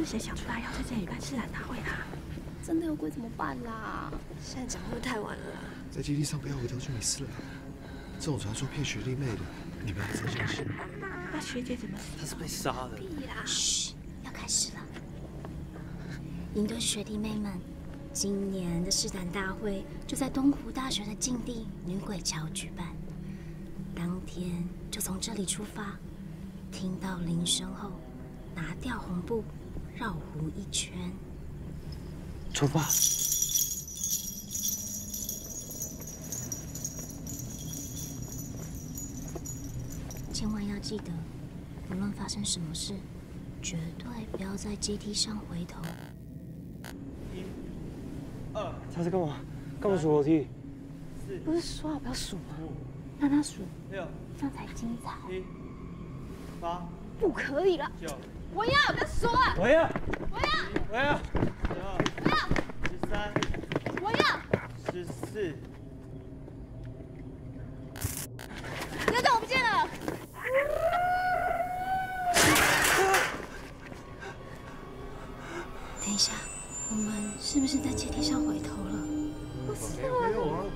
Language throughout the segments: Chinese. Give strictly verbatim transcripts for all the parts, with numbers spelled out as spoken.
谁想出来要在这里办试胆大会啦？ 真的有鬼怎么办啦？ 现在讲会不会太晚了啦？ 在基地上不要回头就没事了。这种传说骗学弟妹的，你们还真相信？ 那学姐怎么死？ 她是被杀的。 屁啦！ 嘘，要开始了。营队学弟妹们，今年的试胆大会就在东湖大学的禁地女鬼桥举办。当天就从这里出发，听到铃声后，拿掉红布，绕湖一圈。 出发。 千万要记得，无论发生什么事，绝对不要在阶梯上回头。 一、二，他在干嘛？干嘛数楼梯？ 不是说好不要数吗？让他数， 六， 这样才精彩。 一、八， 不可以了。 九， 我要，不要说啊！ 我要， 我要， 我要，十二， 我要， 十三， 我要， 十四。 刘总，我不见了。 等一下，我们是不是在阶梯上回头了？ 不是没有啊。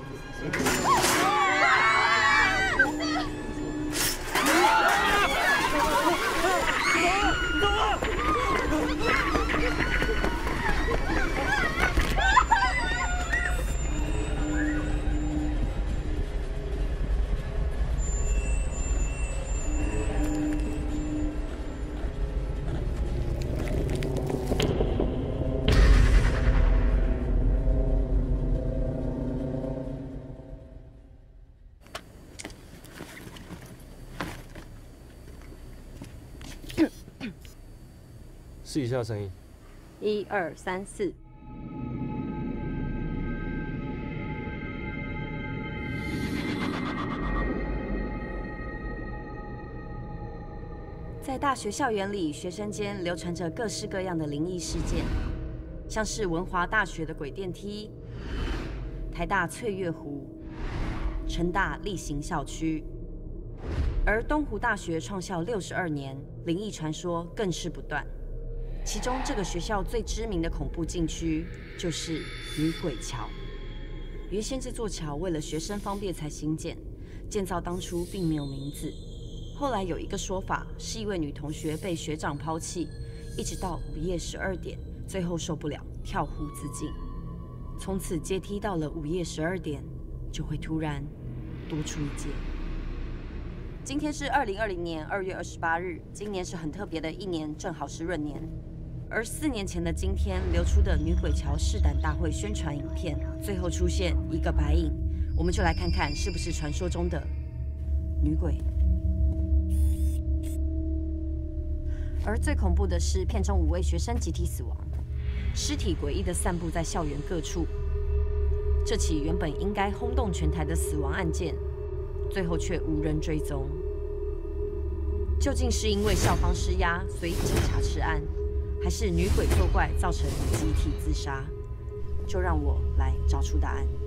试一下声音。 一二三四。在大学校园里，学生间流传着各式各样的灵异事件，像是文华大学的鬼电梯、台大翠月湖、成大力行校区。而东湖大学创校六十二年，灵异传说更是不断。其中，这个学校最知名的恐怖禁区就是女鬼桥。原先这座桥为了学生方便才兴建，建造当初并没有名字。后来有一个说法，是一位女同学被学长抛弃，一直到午夜十二点，最后受不了，跳湖自尽。从此阶梯到了午夜十二点，就会突然多出一阶。今天是二零二零年二月二十八日，今年是很特别的一年，正好是闰年。而四年前的今天流出的女鬼桥试胆大会宣传影片，最后出现一个白影，我们就来看看是不是传说中的女鬼。而最恐怖的是，片中五位学生集体死亡，尸体诡异地散布在校园各处。这起原本应该轰动全台的死亡案件，最后却无人追踪。究竟是因为校方施压，所以警察吃案，还是女鬼作怪造成集体自杀？就让我来找出答案。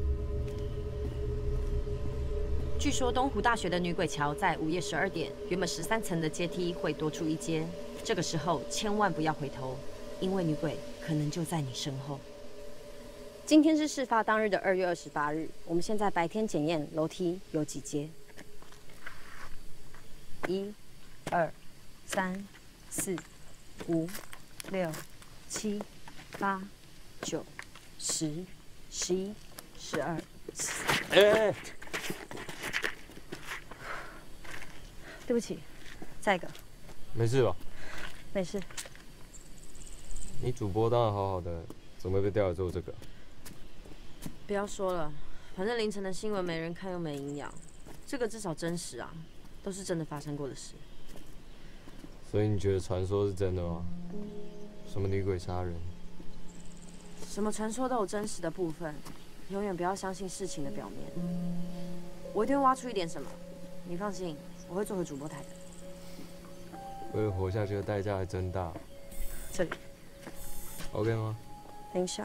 据说东湖大学的女鬼桥在午夜十二点，原本十三层的阶梯会多出一阶，这个时候千万不要回头，因为女鬼可能就在你身后。今天是事发当日的二月二十八日，我们现在白天检验楼梯有几阶？一、二、三、四、五、六、七、八、九、十、十一、十二、十三。 哎， 对不起，再一个。 没事吧？ 没事。 你主播当然好好的，怎么会被调来做这个？ 不要说了，反正凌晨的新闻没人看又没营养，这个至少真实啊，都是真的发生过的事。 所以你觉得传说是真的吗？什么女鬼杀人？ 什么传说都有真实的部分，永远不要相信事情的表面。我一定会挖出一点什么，你放心，我会做回主播台的。 为了活下去的代价还真大。 这里 ，OK 吗？ 等一下。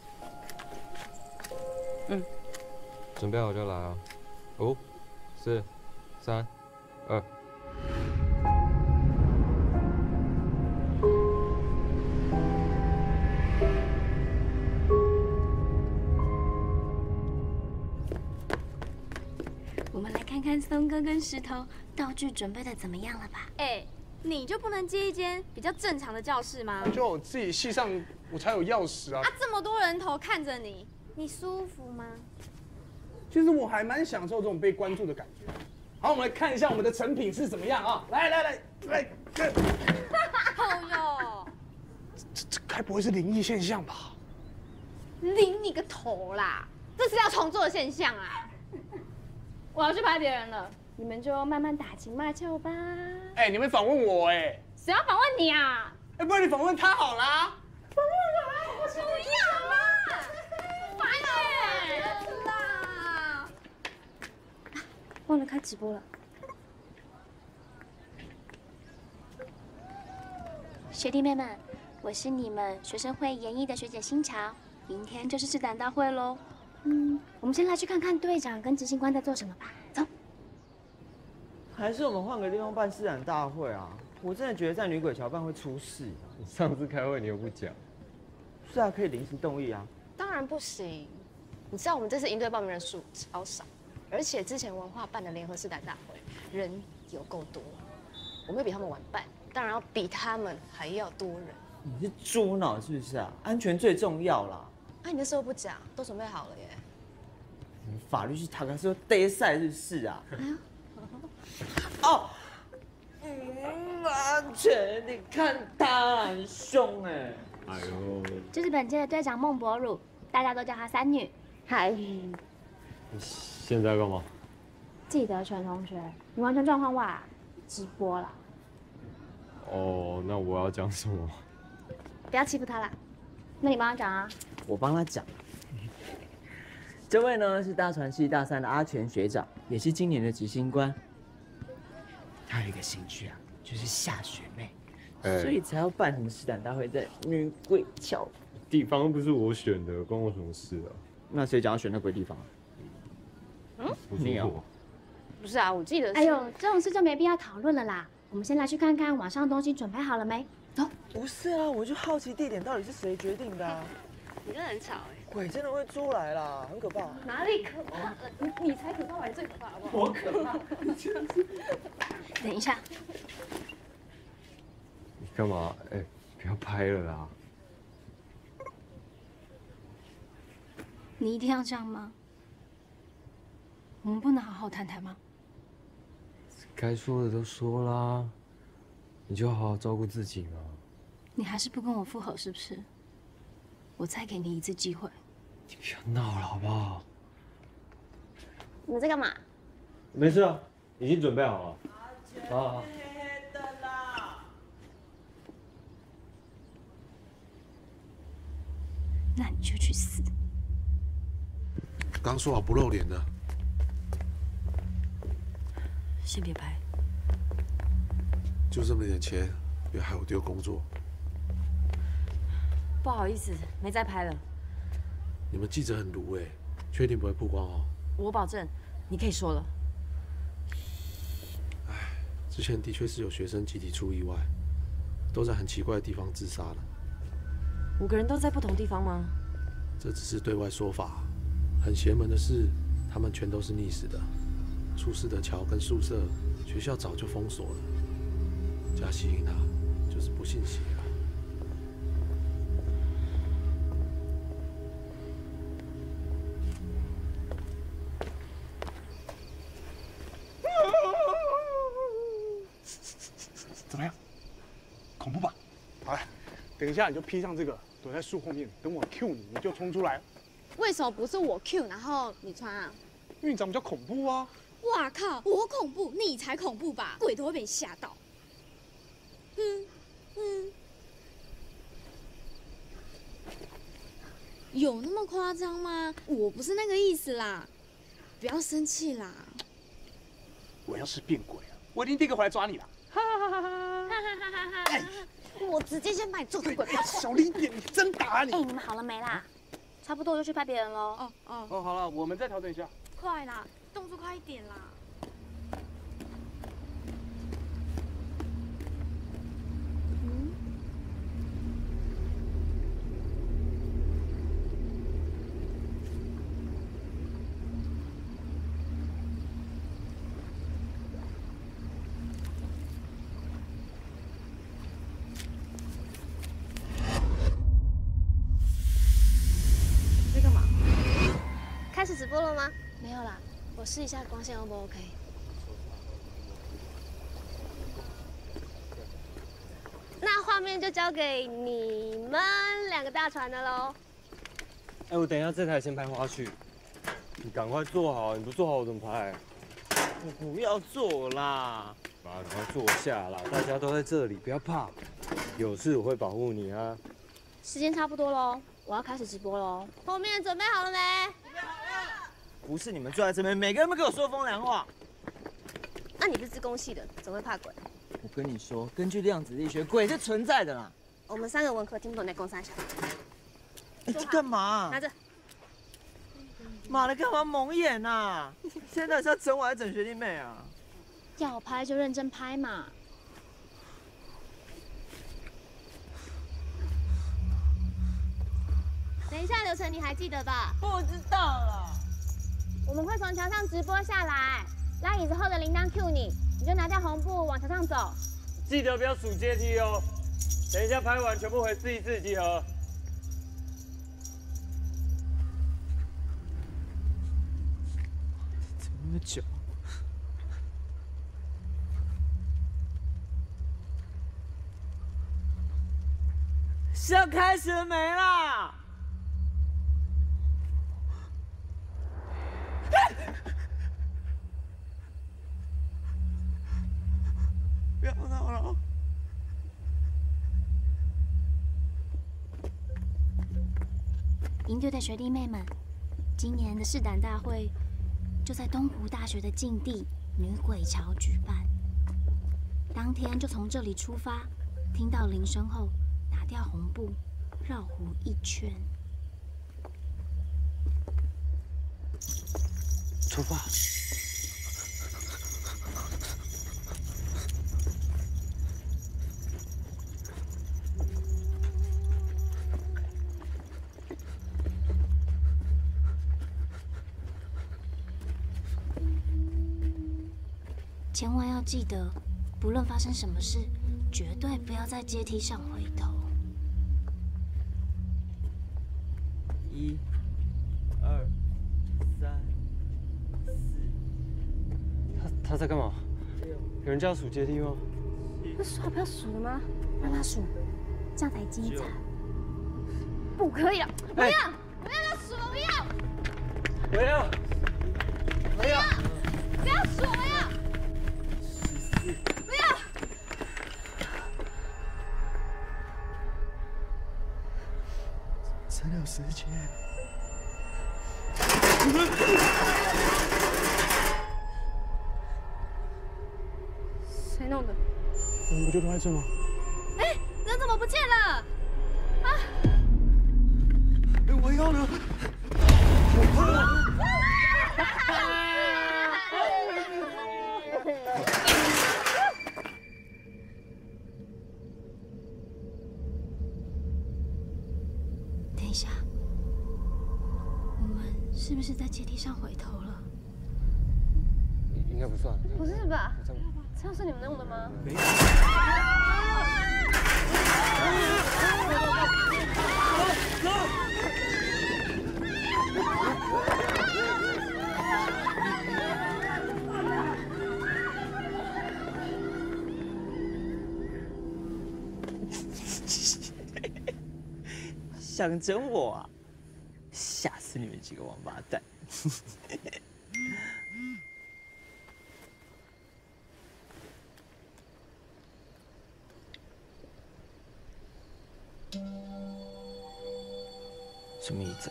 嗯， 准备好就来啊！五、四、三、二。 我们来看看松哥跟石头道具准备的怎么样了吧？ 哎，你就不能接一间比较正常的教室吗？ 就我自己系上，我才有钥匙啊。 啊，这么多人头看着你，你舒服吗？ 其实我还蛮享受这种被关注的感觉。好，我们来看一下我们的成品是怎么样啊！来来来来，这， 哦哟， 这这该不会是灵异现象吧？ 领你个头啦！这是要重做的现象啊！我要去拍别人了，你们就慢慢打情骂俏吧。 哎，你们访问我哎， 谁要访问你啊？ 哎，不然你访问他好啦。 访问我，我不要啦！烦哎！啦！ 忘了开直播了。学弟妹们，我是你们学生会研艺的学姐新桥，明天就是试胆大会喽。嗯，我们先来去看看队长跟执行官在做什么吧。走。 还是我们换个地方办试胆大会啊！我真的觉得在女鬼桥办会出事。 你上次开会你又不讲。 是啊，可以临时动议啊。 当然不行。你知道我们这次营队报名人数超少，而且之前文化办的联合试胆大会人有够多，我们会比他们晚办，当然要比他们还要多人。 你是猪脑是不是啊？安全最重要啦。 啊，你那时候不讲，都准备好了耶。 你法律是塔克斯呆赛是不是啊？哦，嗯，安全，你看他很凶哎。 哎呦， 这是本届的队长孟博汝，大家都叫她三女。嗨， 你现在干嘛？ 记得全同学，你完全状况外，直播啦， 哦，那我要讲什么？ 不要欺负她啦。那你帮她讲啊。 我帮他讲。这位呢是大传系大三的阿全学长，也是今年的执行官。他有一个兴趣啊，就是吓学妹， 哎所以才要办什么试胆大会在女鬼桥。 地方不是我选的，关我什么事啊？ 那谁讲要选那鬼地方？ 嗯， 不是你哦我。 不是啊，我记得是。 哎呦，这种事就没必要讨论了啦。我们先来去看看网上的东西准备好了没？走。 不是啊，我就好奇地点到底是谁决定的啊？ 你真的很吵哎。 鬼真的会出来啦，很可怕。 哪里可怕？你你才可怕，我还最可怕，好不好？ 我可怕。 等一下， 你干嘛？哎、不要拍了啦！ 你一定要这样吗？我们不能好好谈谈吗？ 该说的都说啦，你就好好照顾自己嘛。 你还是不跟我复合是不是？我再给你一次机会。 你不要闹了好不好？ 你们在干嘛？ 没事啊，已经准备好了。好好。 那你就去死！ 刚说好不露脸的， 先别拍。 就这么点钱，别害我丢工作。 不好意思，没再拍了。 你们记者很鲁哎，确定不会曝光哦？ 我保证，你可以说了。 之前的确是有学生集体出意外，都在很奇怪的地方自杀了。 五个人都在不同地方吗？ 这只是对外说法。很邪门的是，他们全都是溺死的。出事的桥跟宿舍，学校早就封锁了。加西因啊，就是不信邪啊。 怎么样？恐怖吧？好了，等一下你就披上这个，躲在树后面，等我 Q 你，你就冲出来。 为什么不是我 Q， 然后你穿啊？ 因为你长得比较恐怖啊。 哇靠！我恐怖，你才恐怖吧？鬼都会被你吓到。嗯嗯，有那么夸张吗？我不是那个意思啦，不要生气啦。 我要是变鬼啊，我一定第一个回来抓你啦！哈哈哈哈！ 哎，我直接先把你做成鬼，不要小心点，你真打啊你！ 哎，你们好了没啦？差不多就去拍别人喽。 哦哦哦，好了，我们再调整一下。 快啦，动作快一点啦！嗯， 播了吗？没有啦，我试一下光线 O 不 OK。那画面就交给你们两个大船的喽。 哎，我等一下这台先拍花絮，你赶快做好，你不做好我怎么拍？ 我不要做啦！ 啊，赶快坐下啦，大家都在这里，不要怕，有事我会保护你啊。 时间差不多喽，我要开始直播喽。 后面准备好了没？ 不是你们坐在这边，每个人都给我说风凉话。 那、啊、你是自工系的，怎么会怕鬼？ 我跟你说，根据量子力学，鬼是存在的啦。 我们三个文科听不懂在公三小。 你这干嘛？ 拿着。 妈的，干嘛蒙眼啊？现在是要整我还是整学弟妹啊？ 要拍就认真拍嘛。 等一下流程你还记得吧？ 不知道了。 我们会从桥上直播下来，拉椅子后的铃铛 Q 你，你就拿掉红布往桥上走。 记得不要数阶梯哦。等一下拍完全部回四一四集合。 怎么那么久？是要开始了没啦？不要闹了！ 营队的学弟妹们，今年的试胆大会就在东湖大学的禁地女鬼桥举办。当天就从这里出发，听到铃声后，拿掉红布，绕湖一圈。 出发！ 千万要记得，不论发生什么事，绝对不要在阶梯上回头。 一、二、三、四。 他他在干嘛？有人叫数阶梯吗？ 不是说好不要数了吗？ 让他数，这样才精彩。 不可以了，不要，不要再数了，不要， 不要，不要， 不要数，不要。不要！ 真的有时间。 谁弄的？ 我们不就都在这吗？ 哎，人怎么不见了？啊！ 哎，我要呢？ 等一下，我们是不是在阶梯上回头了？ 应该不算。 不是吧？这样是你们弄的吗？ 没有。 想整我啊？吓死你们几个王八蛋！什么意思啊？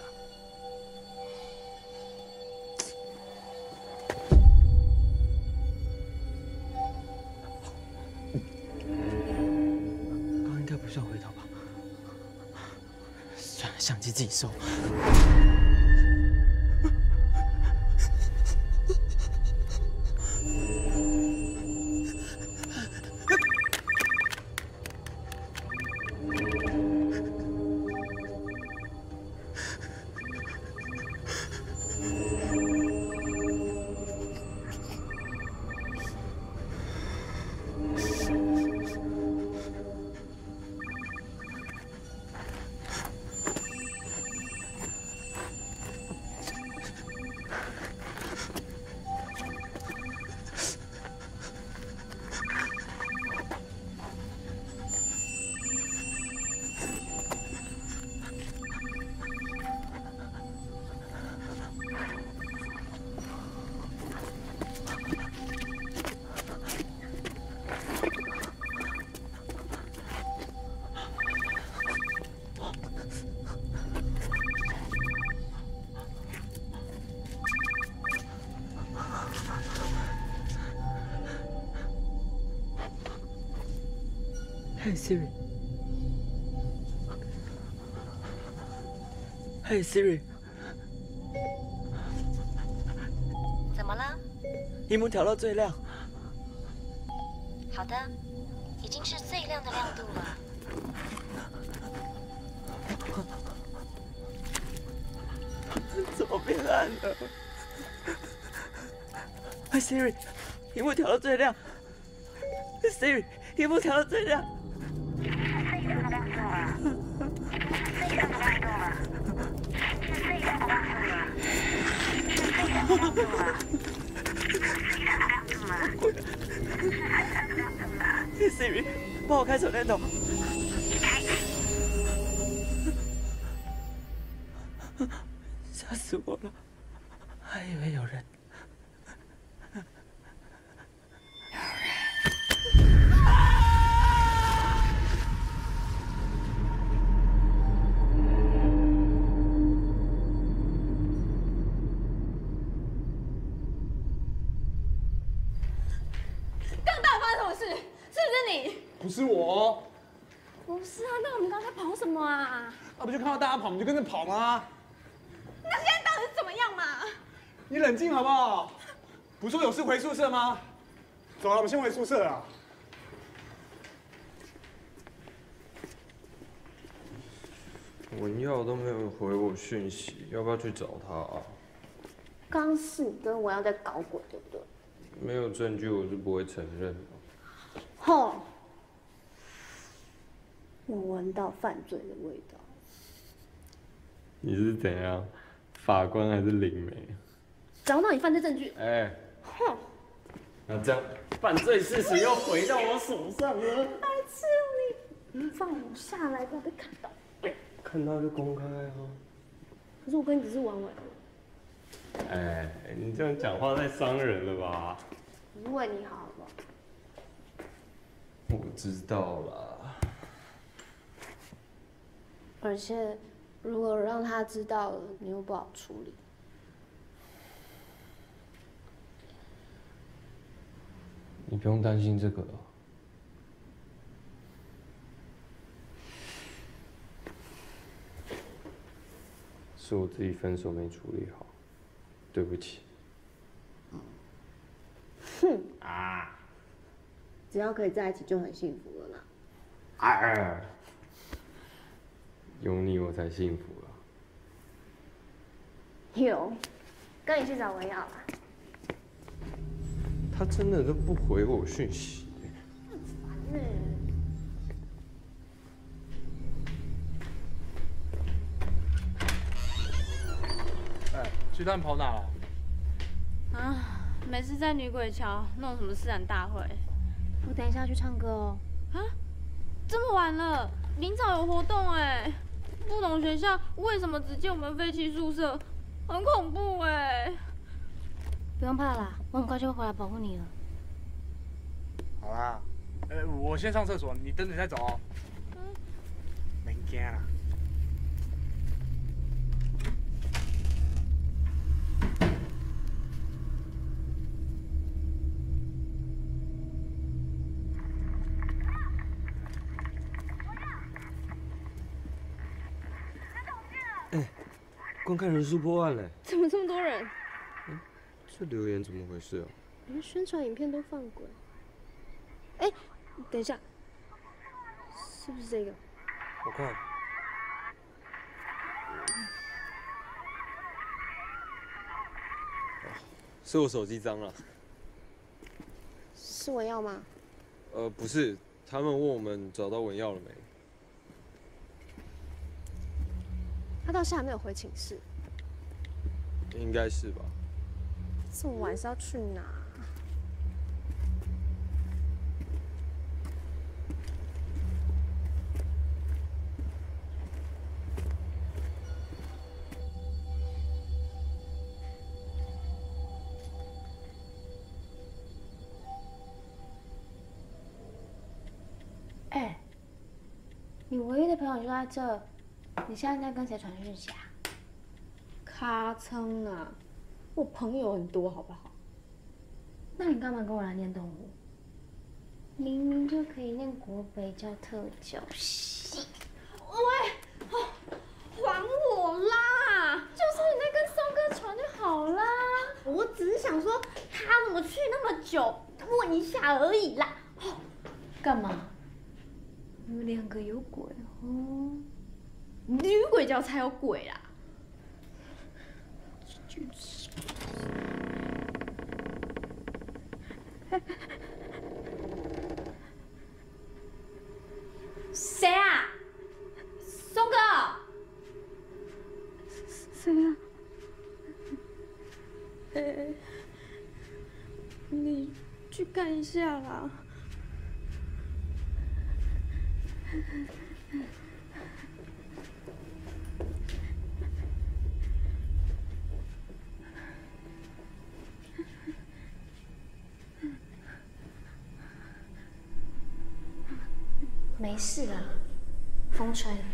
刚刚应该不算回头吧？算了，相机自己收。 Hey Siri. Hey Siri。 怎么了？ 荧幕调到最亮。 好的，已经是最亮的亮度了。 怎么变暗了？Hey Siri， 荧幕调到最亮。Hey Siri， 荧幕调到最亮。 Siri， 帮我开手电筒。吓死我了，还以为有人。 不是我， 不是啊，那我们刚才跑什么啊？ 那不就看到大家跑，我们就跟着跑吗？ 那现在到底是怎么样嘛？ 你冷静好不好？不是说有事回宿舍吗？走了，我们先回宿舍啊。 文耀都没有回我讯息，要不要去找他啊？ 刚是你跟我要在搞鬼，对不对？ 没有证据，我是不会承认的。 吼！我闻到犯罪的味道。 你是怎样，法官还是灵媒？ 找到你犯罪证据。 哎、欸， 哼！ 那这样，犯罪事实又回到我手上了。 白痴你！你放我下来，不要被看到。 看到就公开啊。 可是我跟你只是玩玩而已。 哎、欸，你这样讲话太伤人了吧？ 我是为你好，好不好？ 我知道啦。 而且，如果让他知道了，你又不好处理。 你不用担心这个了。是我自己分手没处理好，对不起。 哼啊！只要可以在一起就很幸福了啦。 哎，有你我才幸福了。 有，跟你去找文耀吧。 他真的都不回我讯息。 烦呢。 哎，巨蛋跑哪了？ 啊，每次在女鬼桥弄什么试胆大会。 我等一下去唱歌哦。 啊，这么晚了，明早有活动哎。不懂学校为什么只借我们废弃宿舍，很恐怖哎。 不用怕啦，我很快就会回来保护你了。 好啦，呃，我先上厕所，你等等再走哦。嗯。没惊啦。 哎，观看人数破万嘞！ 怎么这么多人？ 嗯，这留言怎么回事啊？ 连宣传影片都放鬼。哎，等一下，是不是这个？ 我看。是我手机脏了。 是文耀吗？ 呃，不是，他们问我们找到文耀了没？ 他到现在还没有回寝室。 应该是吧。 这么晚是要去哪？ 你唯一的朋友就在这，你现在在跟谁传讯息啊？ 咔称啊，我朋友很多，好不好？ 那你干嘛跟我来念动物？明明就可以念国北教特教系。 喂，哦，还我啦！ 就是你在跟松哥传就好啦。 我只是想说，他怎么去那么久，问一下而已啦。哦， 干嘛？你们两个有鬼哦！ 女鬼教才有鬼啦！谁啊？松哥？ 谁啊？哎，你去看一下啦。 没事了，风吹了。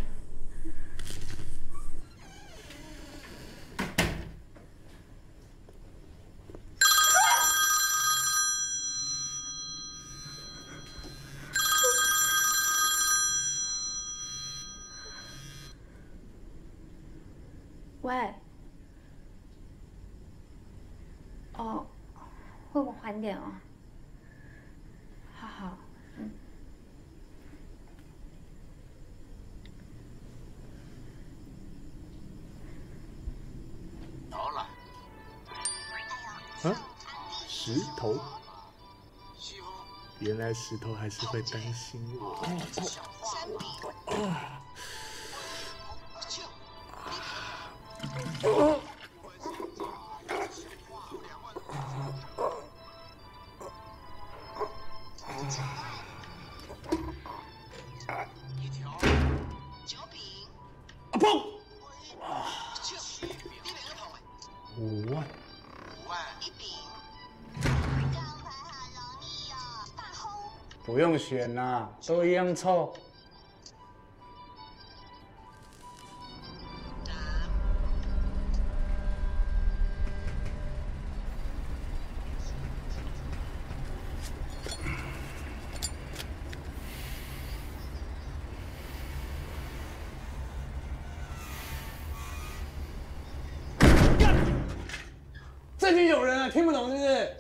喂。哦，会不会晚点哦？好好，嗯。 啊，石头，原来石头还是会担心我。哦哦啊砰！五万。不用选啦，都一样臭。这群有人啊，听不懂是不是？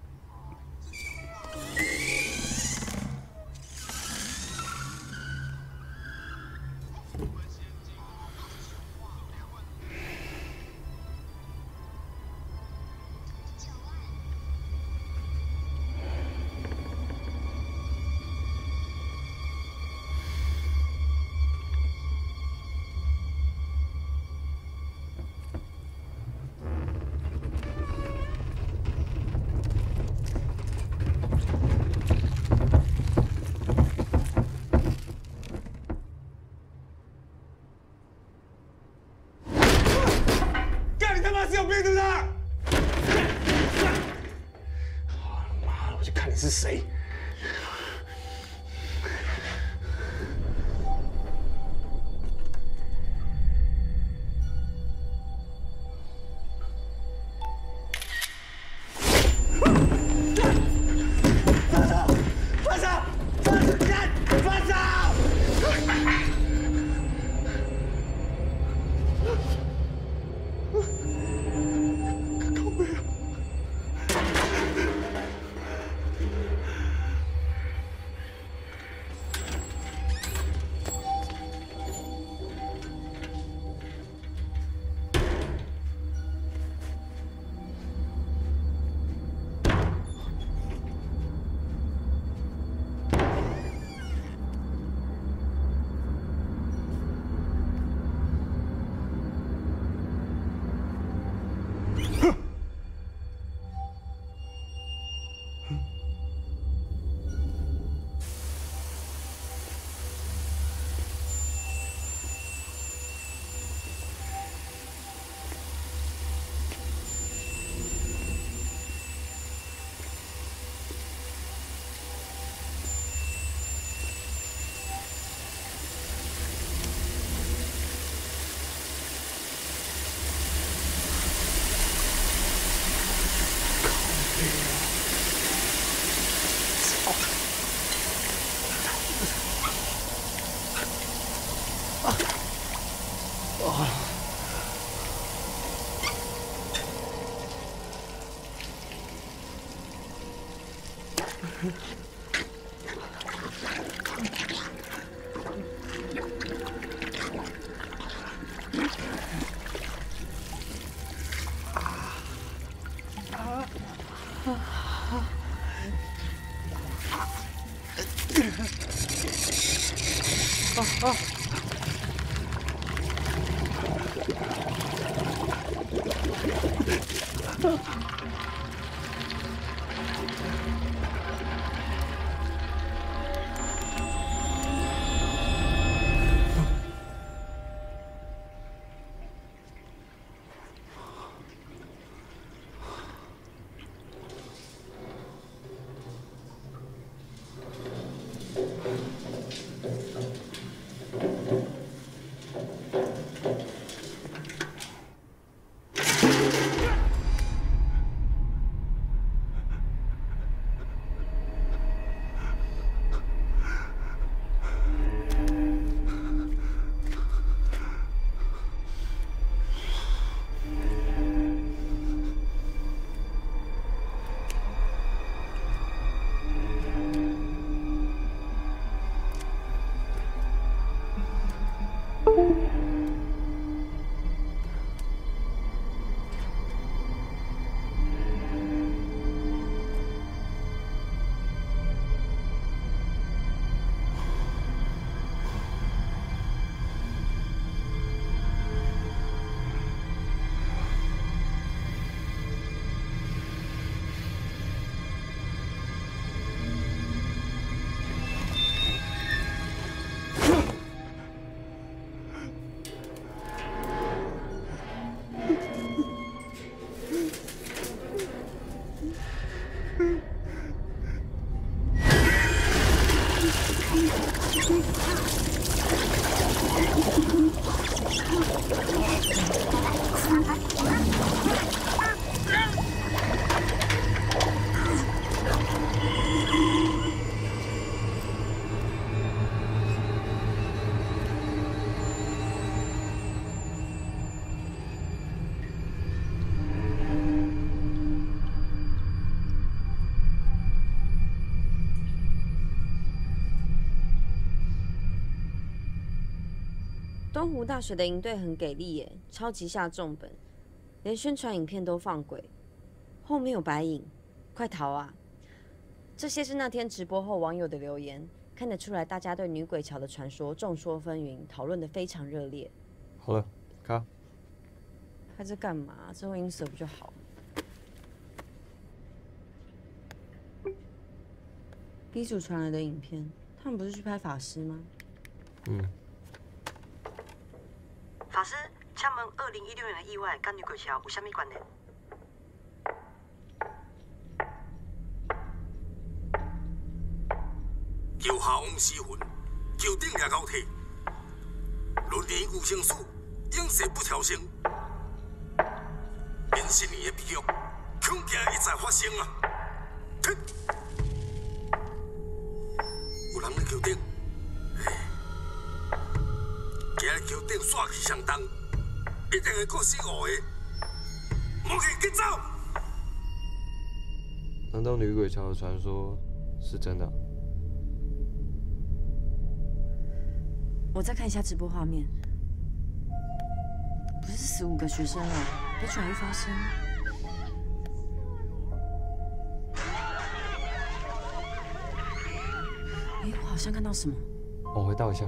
是有病是不是？妈的，我就看你是谁。放手！放手！放手！干！放手！靠背啊！ 东湖大学的营队很给力耶，超级下重本，连宣传影片都放鬼。后面有白影，快逃啊！这些是那天直播后网友的留言，看得出来大家对女鬼桥的传说众说纷纭，讨论得非常热烈。 好了，卡。 拍这干嘛？之后音色不就好？ B 组传来的影片，他们不是去拍法师吗？ 嗯。 法师，请问二零一六年的意外跟女鬼桥有啥物关联？ 桥下王尸魂，桥顶掠高铁，论年有生死，永世不超生。连十年的悲剧，恐惊一再发生啊！哼！ 有人在桥顶，行在桥顶煞气相当，一定会过死五个，莫去紧走。 难道女鬼桥的传说是真的？ 我再看一下直播画面，不是死五个学生了，悲剧还会发生。 哎，我好像看到什么。 往回倒一下。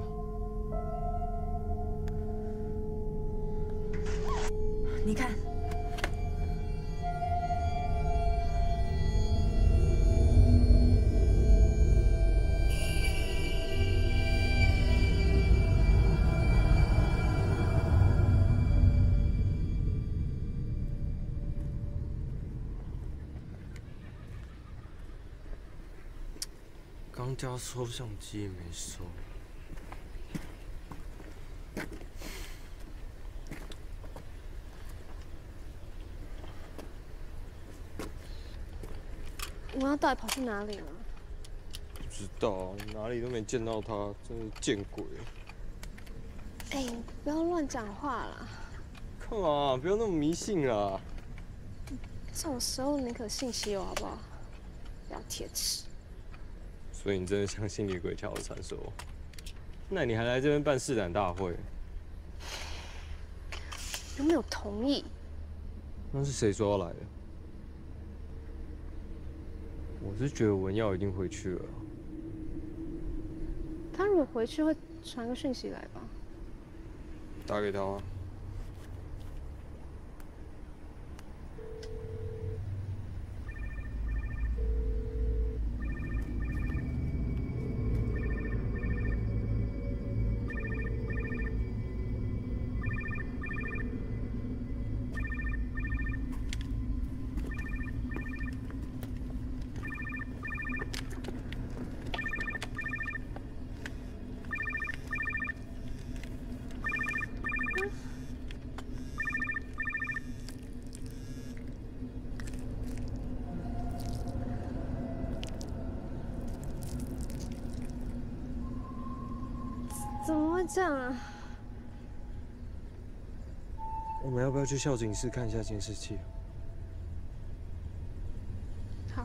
你看， 刚交收相机也没收。 文耀到底跑去哪里了？ 不知道，哪里都没见到他，真是见鬼！ 哎，你不要乱讲话啦！ 干嘛？不要那么迷信啦！ 这种时候宁可信其有，好不好？不要铁齿。 所以你真的相信女鬼桥的传说？那你还来这边办试胆大会？ 有没有同意？ 那是谁说要来的？我是觉得文耀一定回去了。 他如果回去会传个讯息来吧？ 打给他啊。 怎么会这样啊？ 我们要不要去校警室看一下监视器？ 好。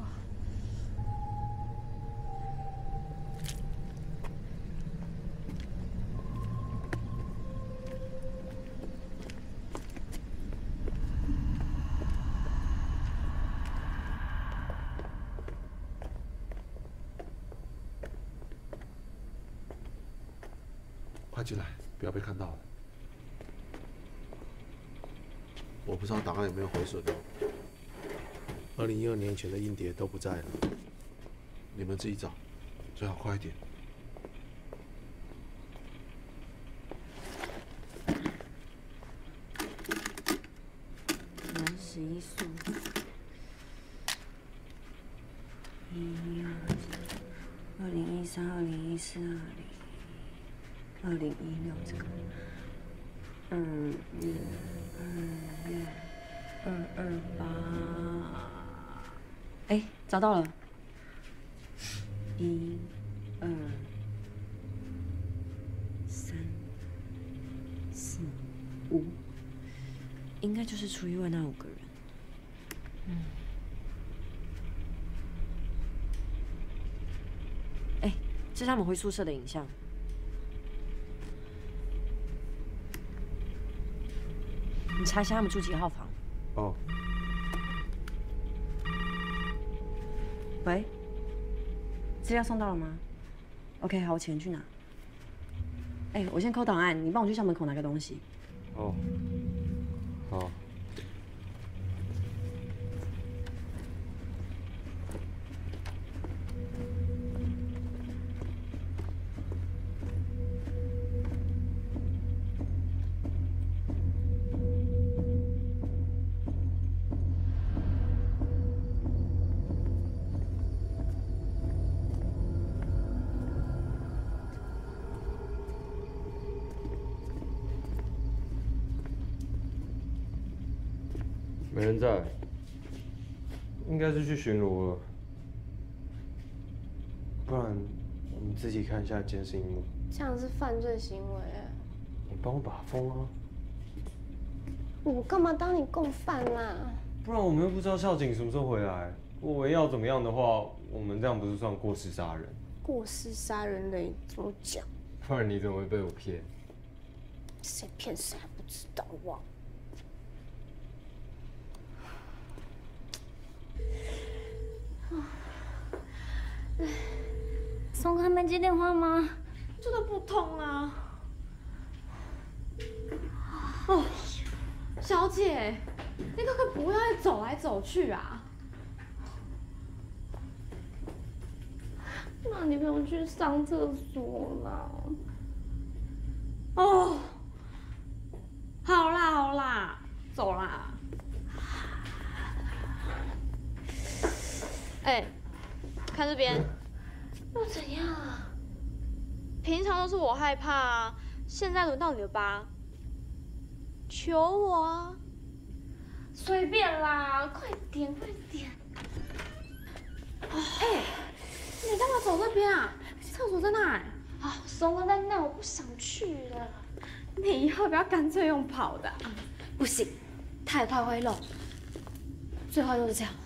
快进来，不要被看到了。我不知道档案有没有毁损。二零一二年前的硬碟都不在了，你们自己找，最好快一点。 原始一素，一二零一三、二零一四、二零。二零一六这个，二月二月二二八，哎，找到了，一、二、三、四、五，应该就是出意外那五个人。嗯。哎，这是他们回宿舍的影像。你查一下他们住几号房？ 哦。 喂，资料送到了吗 ？OK， 好，我钱去拿。哎，我先扣档案，你帮我去校门口拿个东西。 哦。好。没人在，应该是去巡逻了。不然我们自己看一下监视荧幕。 这样是犯罪行为哎！ 你帮我把风啊！ 我干嘛当你共犯啦？ 不然我们又不知道校警什么时候回来。如果要怎么样的话，我们这样不是算过失杀人？ 过失杀人嘞，怎么讲？ 不然你怎么会被我骗？ 谁骗谁还不知道啊？ 松哥没接电话吗？ 这都不通啊！哦，小姐，你可可不要再走来走去啊！那你不用去上厕所啦。哦，好啦好啦，走啦。 哎，看这边。 又怎样啊？ 平常都是我害怕啊，现在轮到你了吧？求我啊！随便啦，快点快点！ 所这边啊？厕所在哪？啊，松哥在那，我不想去了。你以后不要干脆用跑的、啊。不行，太快会漏。最后就是这样。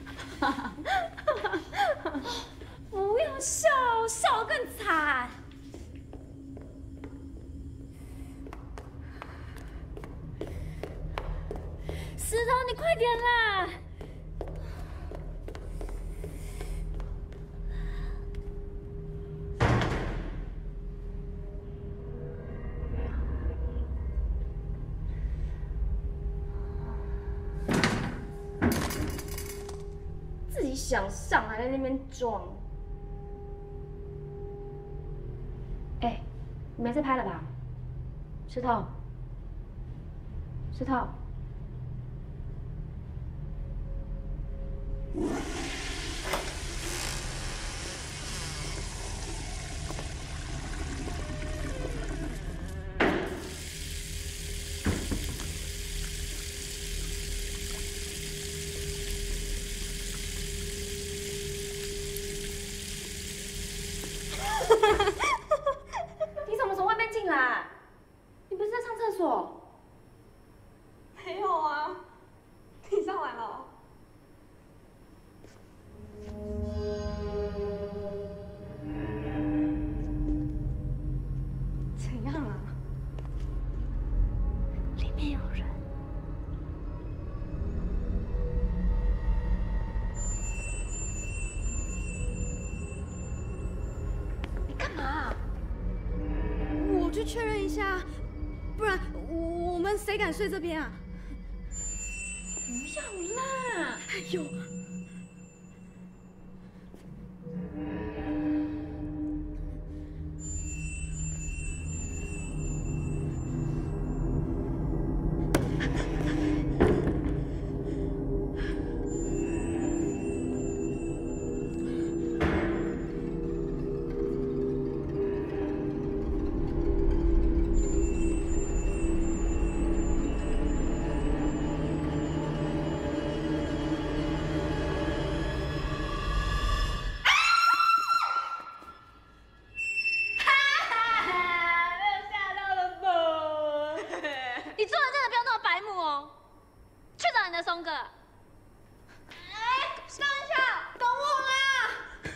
不要笑，笑更惨。石头，你快点啦！自己想上还在那边装。哎，你没在拍了吧？石头，石头。你怎么从外面进来？你不是在上厕所？ 没有啊，你上来了。怎样啊？ 里面有人。 你干嘛？ 我去确认一下，不然我们谁敢睡这边啊？ 不要啦！ 哎呦！ 松哥，哎，等一下，等我啦！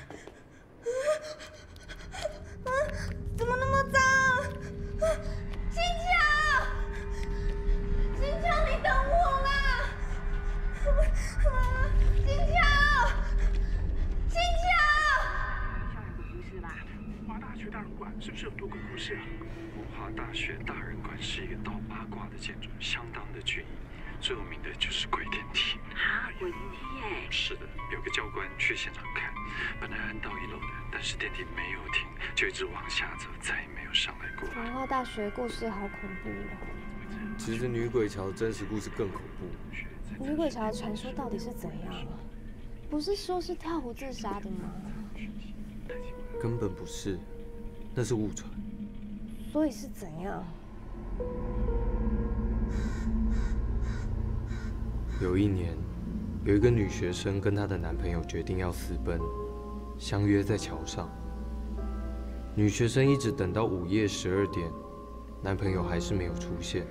啊，怎么那么脏？金桥，金桥，你等我啦！啊，金桥，金桥。 校园鬼故事啦，文华大学大人馆是不是有多鬼故事啊？文华大学大人馆是一个倒八卦的建筑，相当的巨异。 最有名的就是鬼电梯啊，鬼电梯耶！是的，有个教官去现场看，本来按到一楼的，但是电梯没有停，就一直往下走，再也没有上来过。 文化大学故事好恐怖哦！ 其实女鬼桥的真实故事更恐怖。 女鬼桥的传说到底是怎样啊？不是说是跳湖自杀的吗？ 根本不是，那是误传。 所以是怎样？ 有一年，有一个女学生跟她的男朋友决定要私奔，相约在桥上。女学生一直等到午夜十二点，男朋友还是没有出现。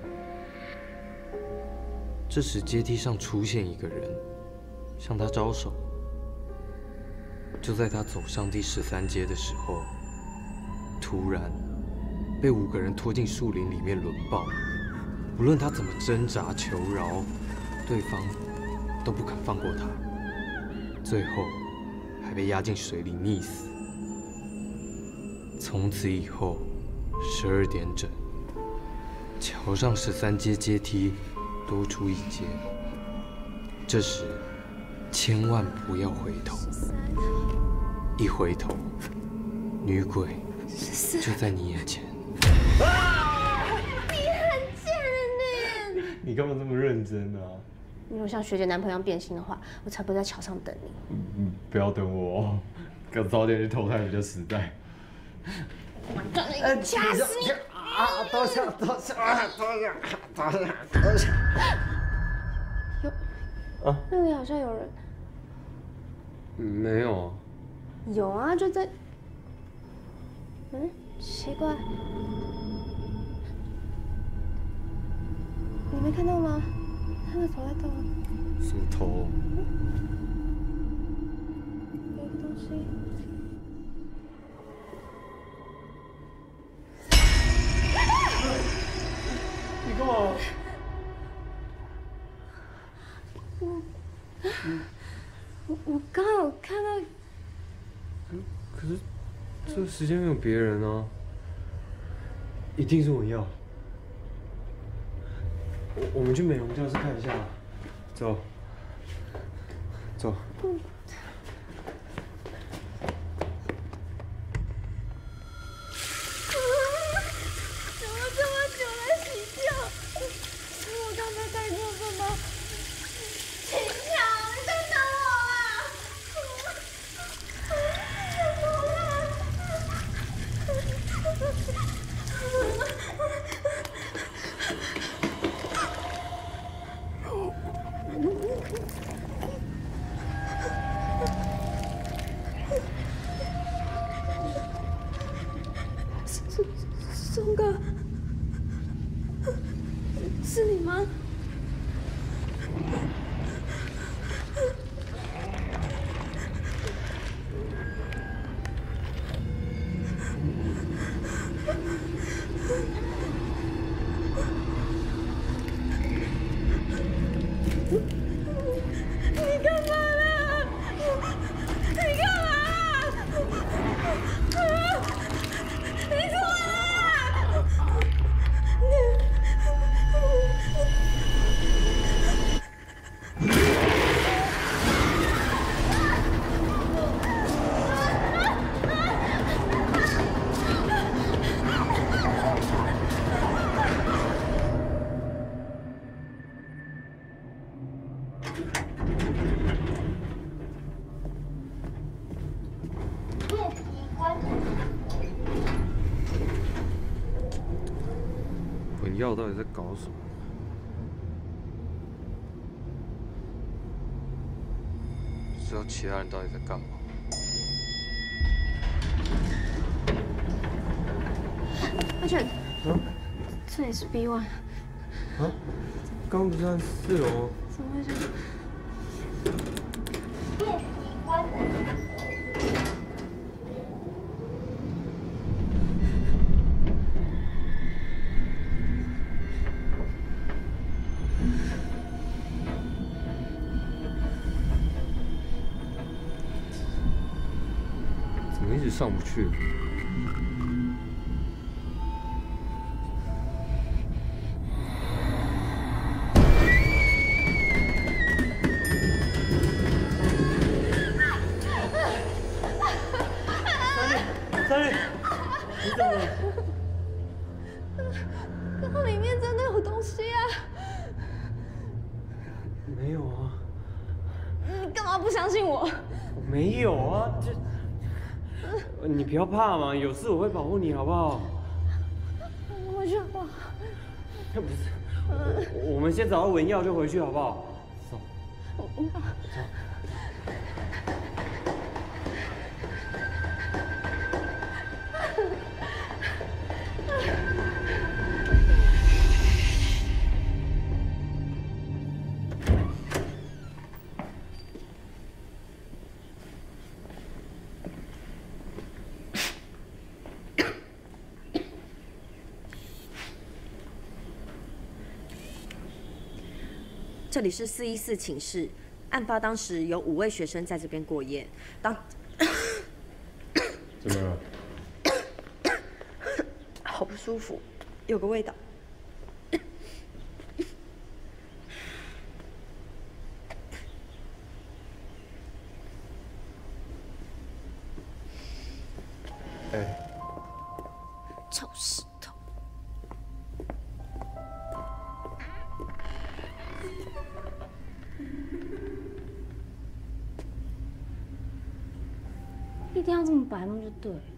这时阶梯上出现一个人，向她招手。就在她走上第十三阶的时候，突然被五个人拖进树林里面轮抱，无论她怎么挣扎求饶。 对方都不肯放过他，最后还被压进水里溺死。从此以后，十二点整，桥上十三阶阶梯多出一阶。这时千万不要回头，一回头，女鬼就在你眼前。 你很贱呢！ 你干嘛这么认真啊？ 你如果像学姐男朋友一样变心的话，我才不会在桥上等你。 嗯，不要等我哦，更早点去投胎比较实在。 呃，掐死你！ 啊！多谢多谢啊！多谢多谢多谢。 有那里好像有人。 没有。 有啊，就在嗯，奇怪，你没看到吗？他的头在动。 什么头？ 有一个东西。 你干嘛？ 我，我我刚刚有看到。 可是这个时间没有别人啊，一定是文耀。我我们去美容教室看一下，走，走。 嗯。怎么这么久才洗觉？是我刚才太过分吗？秦乔，你在等我啊！松松哥，是你吗？你干嘛啦？你干嘛啦？你出来啦！ 文耀到底在搞什么？知道其他人到底在干嘛？ 阿全， 嗯， 这里是 B one。 啊？刚刚不是在四楼吗？ 怎么回事？ 怎么一直上不去？ 三日，你怎么了？刚刚里面真的有东西啊！ 没有啊。 你干嘛不相信我？ 没有啊，这你不要怕嘛，有事我会保护你，好不好？ 我们回去好不好？ 不是，我我们先找到文耀就回去，好不好？走。走。 这里是四一四寝室，案发当时有五位学生在这边过夜。当怎么了？ 好不舒服，有个味道。 哎。 臭石头。 一定要这么白目就对了。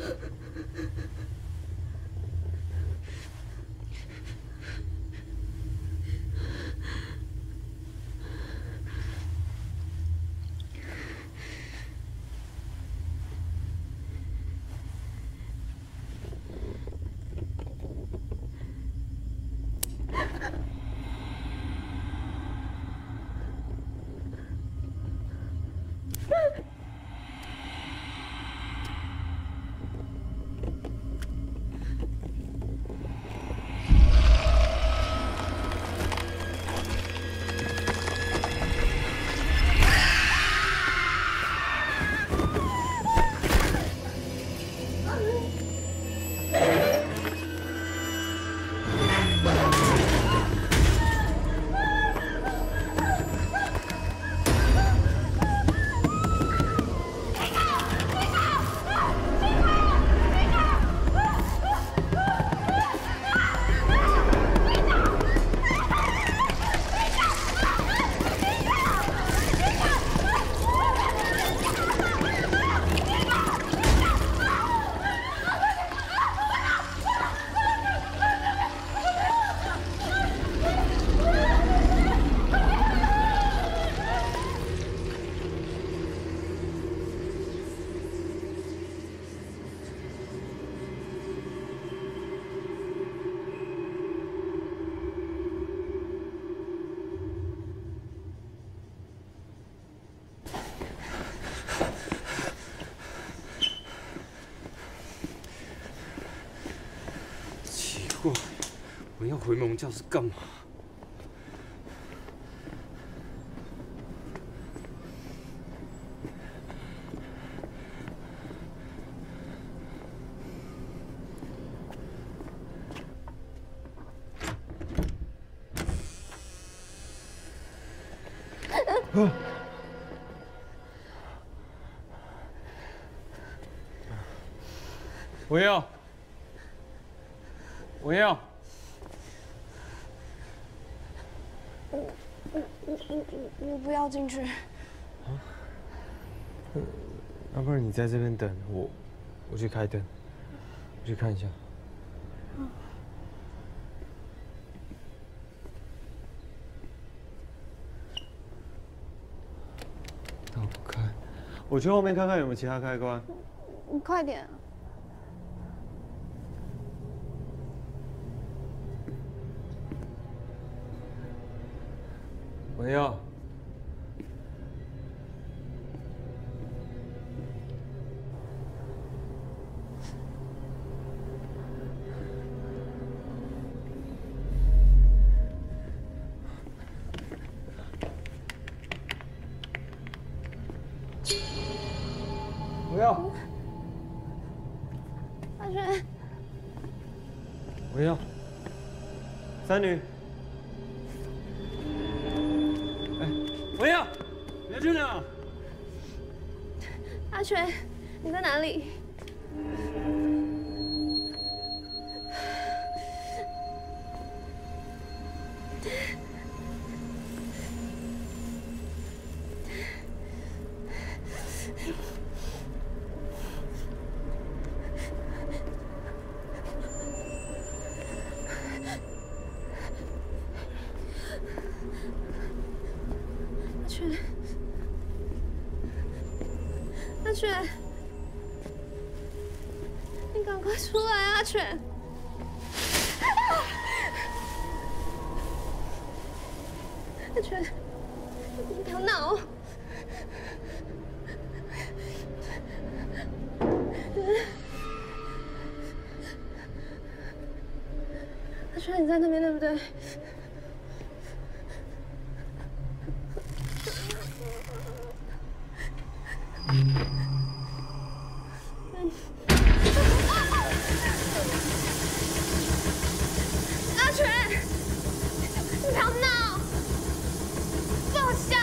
我要回蒙教室干嘛？ 啊！我要，我要。 我我我我我不要进去。 啊？要不然你在这边等我，我去开灯，我去看一下。 嗯。 打不开，我去后面看看有没有其他开关。 你快点。 我要。 我要。 阿全。 我要。三女。 我要，你要去哪？ 阿全，你在哪里？阿全，阿全，你赶快出来，阿全！阿全，你不要闹！阿全，你在那边对不对？ 阿全，你不要闹，放下！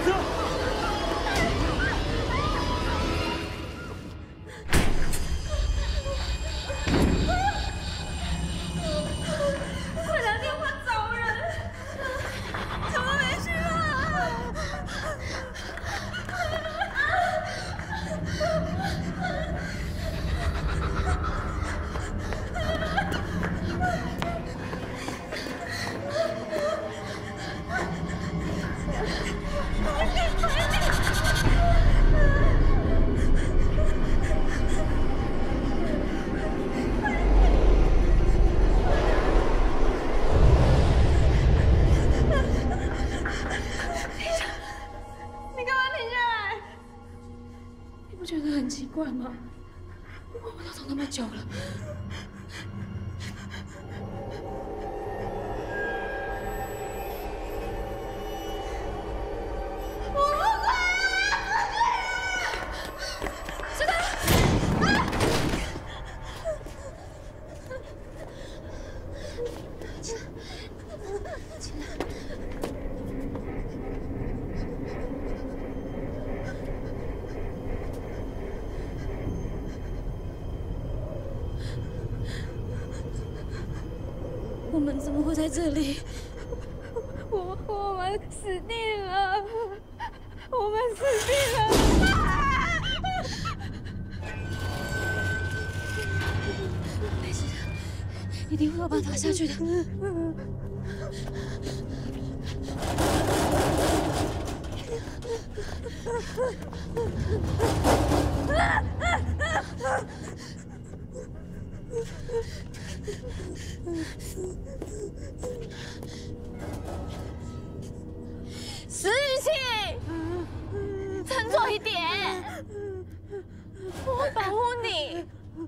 车！ 快打电话找人！怎么没事啊？你干嘛停下来？你不觉得很奇怪吗？我们都走那么久了。我们怎么会在这里？我我们死定了！我们死定了！啊、没事的，一定会有办法下去的。石雨晴，振作一点，我会保护你。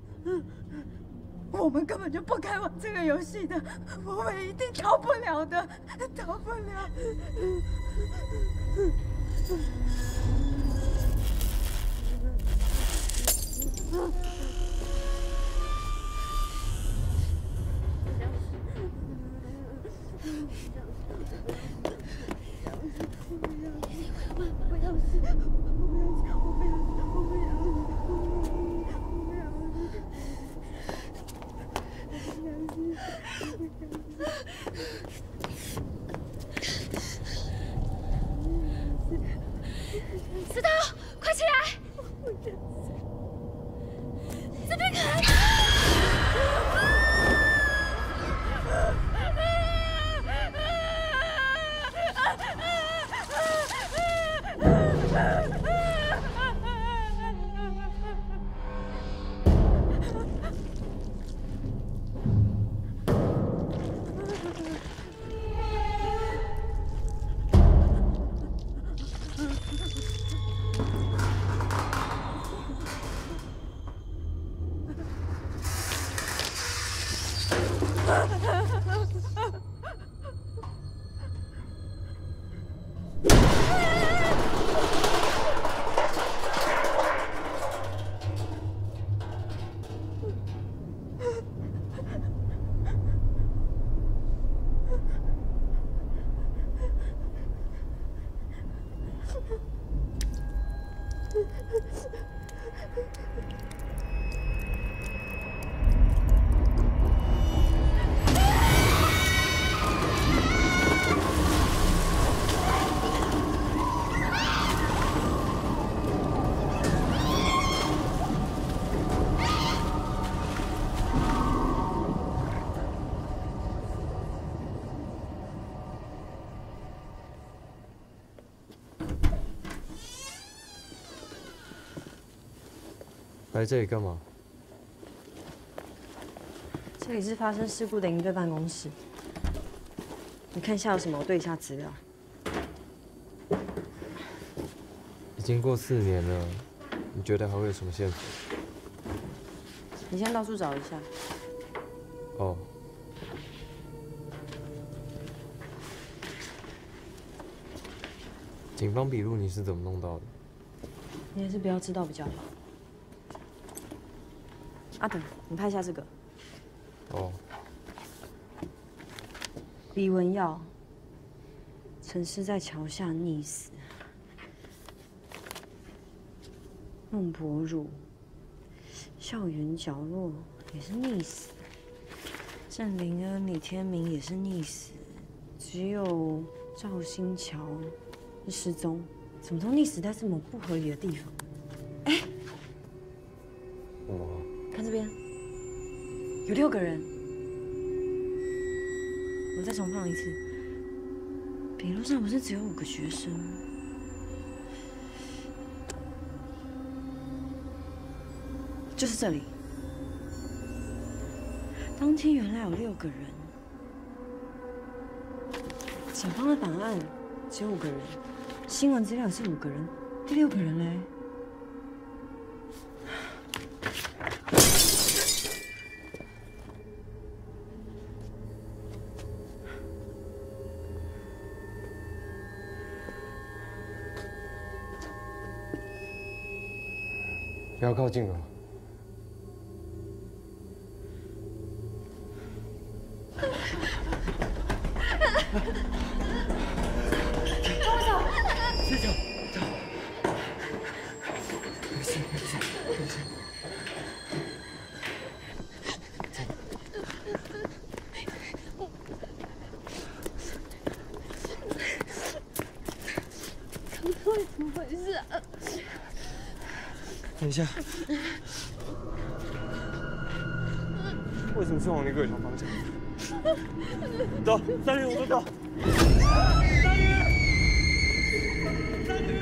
我们根本就不该玩这个游戏的，我们一定逃不了的，逃不了。 石头，快起来！这边看。 来这里干嘛？ 这里是发生事故的营队办公室。你看一下有什么，我对一下资料。 已经过四年了，你觉得还会有什么线索？ 你先到处找一下。 哦。警方笔录你是怎么弄到的？ 你还是不要知道比较好。阿等，你拍下这个。 哦。 李文耀，陈尸在桥下溺死， 孟婆乳，校园角落也是溺死，郑灵恩、李天明也是溺死，只有赵新桥是失踪，怎么都溺死在这么不合理的地方？哎， 我看这边，有六个人。我再重放一次，笔录上不是只有五个学生？就是这里。当天原来有六个人，警方的档案只有五个人，新闻资料是五个人，第六个人嘞？ 不要靠近了。 跟我走。 是走走。没事没事没事。 刚刚怎么回事啊？ 等一下，为什么是往那个小方向？走，三女，我们走。三女，三女。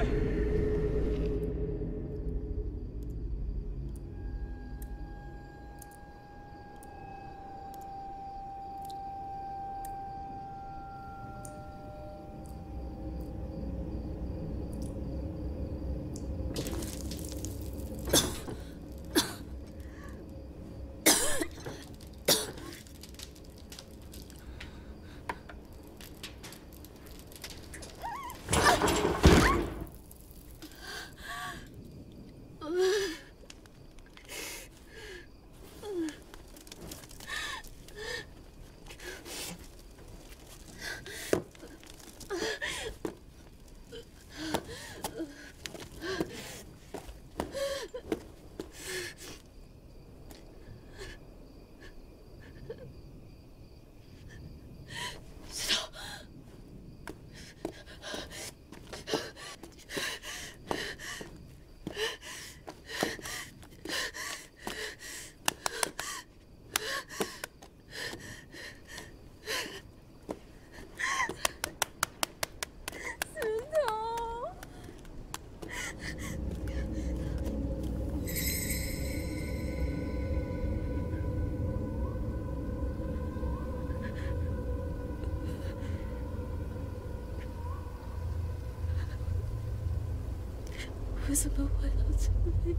为什么会到这里？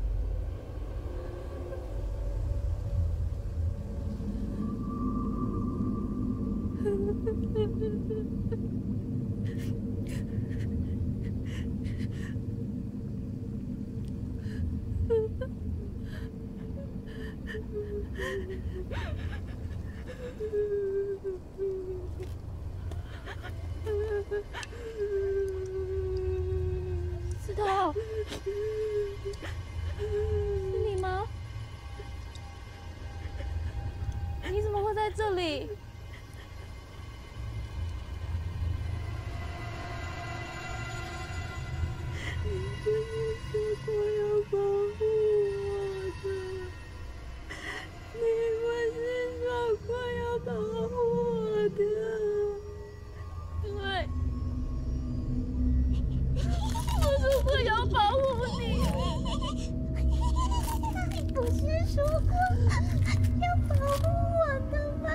石头，是你吗？你怎么会在这里？你不是说过要保护我的？你不是说过要保护我的？对。我说过要保护你， 你不是说过要保护我的吗？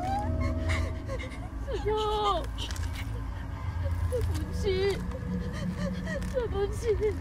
石头，对不起，对不起。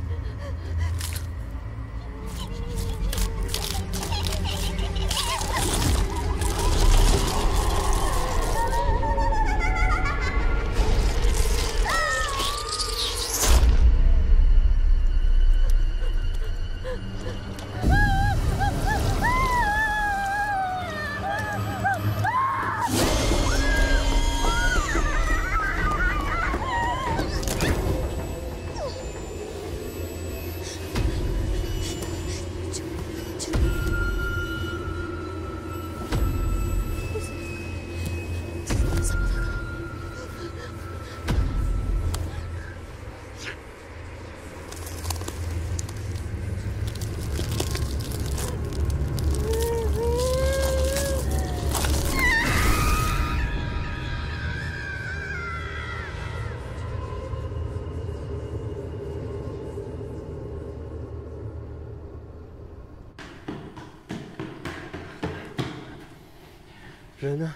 人呢？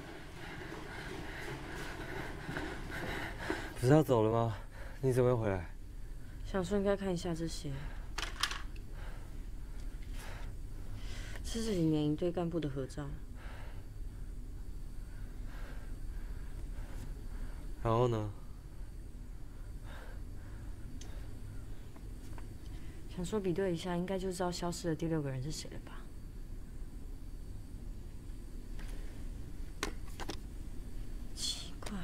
不是要走了吗？你怎么又回来？ 想说应该看一下这些，这是这几年营队干部的合照。 然后呢？ 想说比对一下，应该就知道消失的第六个人是谁了吧？奇怪。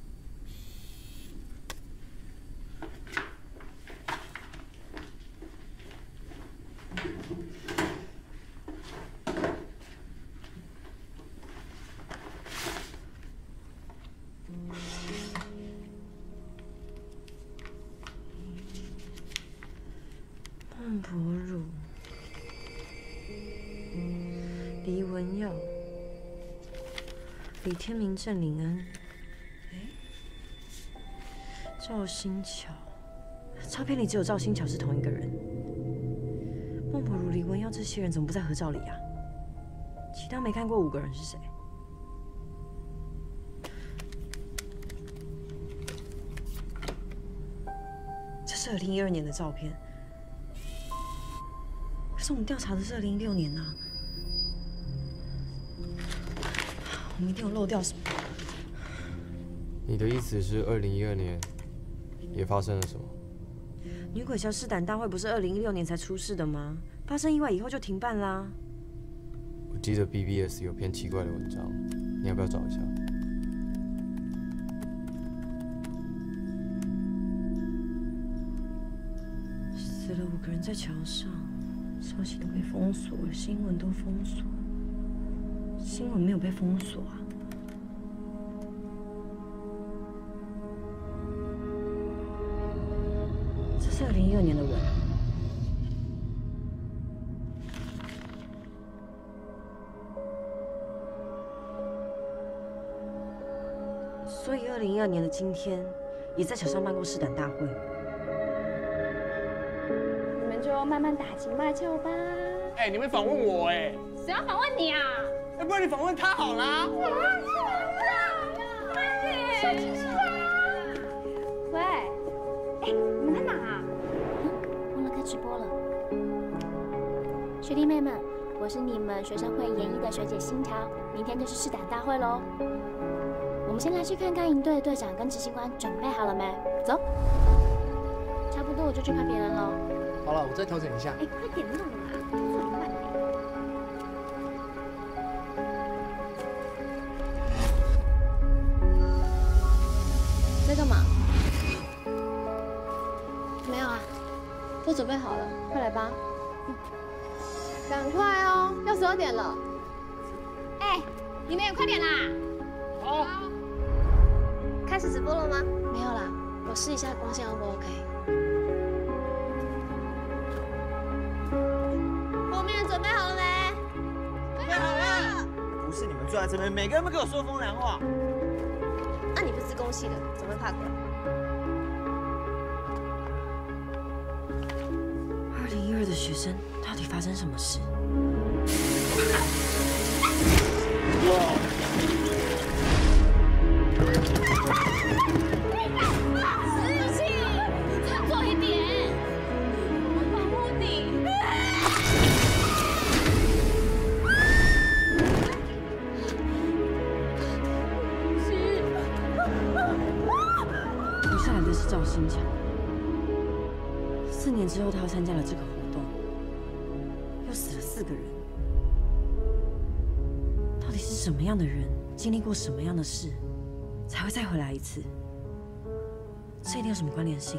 孟婆乳、黎文耀、李天明、郑林恩，哎，赵新桥，照片里只有赵新桥是同一个人。孟婆乳、黎文耀这些人怎么不在合照里啊？其他没看过五个人是谁？这是二零一二年的照片。可是我们调查的是二零一六年啊，我们一定有漏掉什么。 你的意思是二零一二年也发生了什么？ 女鬼桥试胆大会不是二零一六年才出事的吗？发生意外以后就停办啦。 我记得 B B S 有篇奇怪的文章，你要不要找一下？ 死了五个人在桥上。消息都被封锁了，新闻都封锁，新闻没有被封锁啊！这是二零一二年的文，所以二零一二年的今天，也在桥上办过试胆大会。 就慢慢打情骂俏吧。 哎、欸，你们访问我哎、欸， 谁要访问你啊？ 要、欸、不然你访问他好啦。 我乱说的，喂，哎、欸，你们在哪啊？ 嗯，忘了开直播了。学弟妹们，我是你们学生会研一的学姐新条，明天就是试胆大会喽。我们先来去看看营队的队长跟执行官准备好了没？走。差不多我就去看别人喽。 好了，我再调整一下。 哎，快点弄啦，这么慢。 在干嘛？没有啊，都准备好了，快来吧。嗯，赶快哦，要十二点了。哎，你们也快点啦。好。开始直播了吗？没有啦，我试一下光线 O 不 OK。准备好了没？准备好了。 不是你们坐在这边，每个人都给我说风凉话。 那、啊、你不是公系的，怎么会怕鬼？ 二零一二的学生到底发生什么事？ 死气，振作一点，我保护你。 是赵新强。四年之后，他又参加了这个活动，又死了四个人。到底是什么样的人，经历过什么样的事，才会再回来一次？这一定有什么关联性？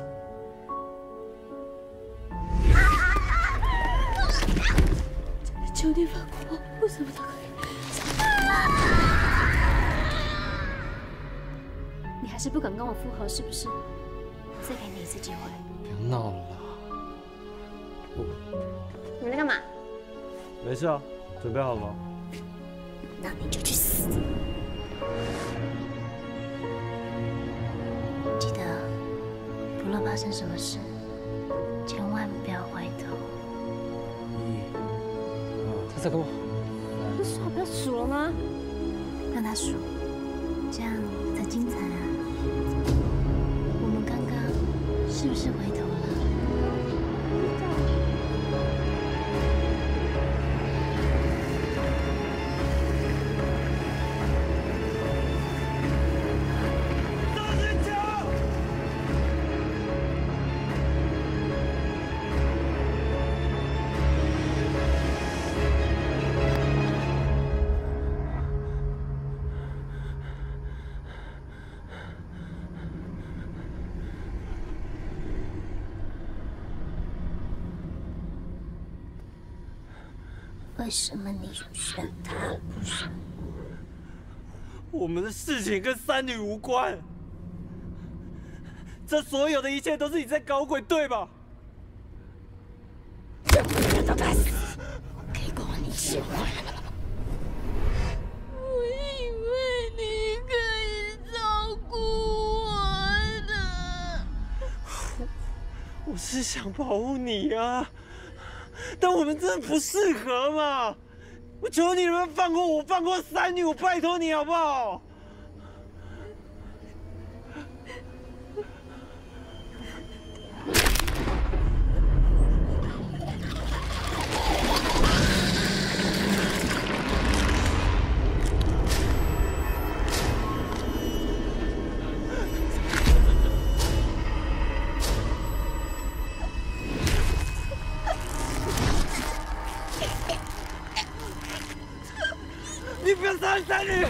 求你放过我，为什么都可以？ 你还是不肯跟我复合，是不是？再给你一次机会。 别闹了啦！我你们在干嘛？ 没事啊，准备好了吗？ 那你就去死！记得，不论发生什么事，千万不要回头。 一、二，他在干嘛？ 不是说好不要数了吗？ 让他数，这样才精彩啊！我们刚刚是不是回头了？为什么你选他不选我？我们的事情跟三女无关，这所有的一切都是你在搞鬼，对吧？ 任何人都该死，给过你机会了。 我以为你可以照顾我的。 我是想保护你啊。但我们真的不适合嘛！我求你们放过我，放过三女，我拜托你好不好？你不要杀三女！